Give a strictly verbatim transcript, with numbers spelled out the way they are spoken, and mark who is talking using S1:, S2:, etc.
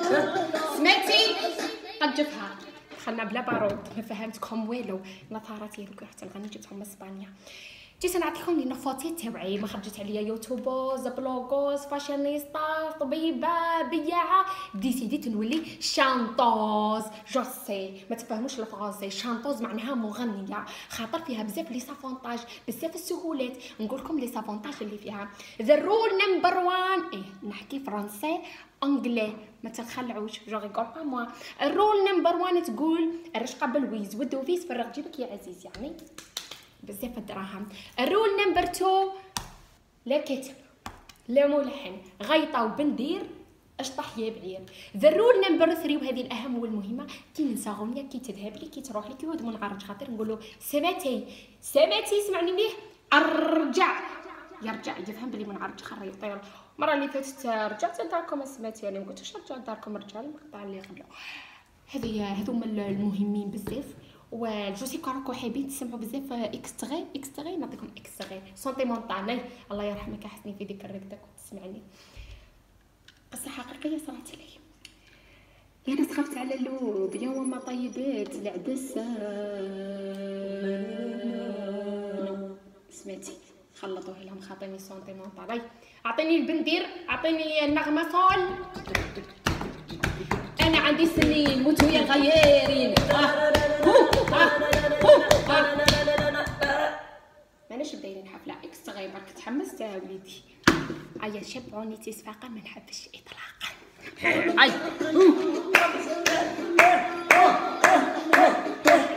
S1: سمعتي قد جبتها دخلنا بلا بارود ما فهمتكم والو نظاراتي دوك حتى الغني جبتهم من اسبانيا. جيت نعطيكم لي نفوتي تاوعي ما خرجت عليا يوتيوبوز بلوغوز فاشينيستا طبيبه بياعه ديسيديت نولي شانطوز جو سي ما تفهموش الفرنسي. شانطوز معناها مغنيه خاطر فيها بزاف لي سافونتاج بزاف السهولات. نقول لكم لي سافونتاج اللي فيها. ذا رول نمبر واحد ايه نحكي فرنسي انجلي ما تخلعوش جو ريغول با موا. الرول نمبر واحد تقول الرشقه بالويز ودوفيس فرغ جيبك يا عزيز يعني بزاف الدراهم. الرول نمبر اثنين لا كاتب لا ملحن غيطه وبندير اشطح يا بعير. ذا رول نمبر ثلاثة وهذه الاهم والمهمه كي ننسى غنيه كي تذهب لي كي تروح لي كي يود منعرج خاطر نقول له سمعتي سمعتي سمعني مليح ارجع يرجع يفهم بلي منعرج خر يطير. المره اللي فاتت رجعت لداركم سمعتي يعني ما قلتش رجعت لداركم رجع المقطع اللي قبله. هذه هذوما المهمين بزاف. وجو سي راكم حابين تسمعوا بزاف اكستغي اكستغي نعطيكم اكستغي سونتي مونطاني الله يرحمك حسني في ديك الركده كنت تسمعني قصه حقيقيه صارت لي. يا ناس خفت على اللوب يا وما طيبات العدسه سمعتي خلطوه لهم خاطيني سونتي مونطاني. اعطيني البندير اعطيني النغمه صول. انا عندي سنين موتوا يا غيارين ماناش دايرين حفله اكس غير برك تحمست يا وليدي. ايا شبعوني تيسفاقه ما نحبش اطلاقا. اي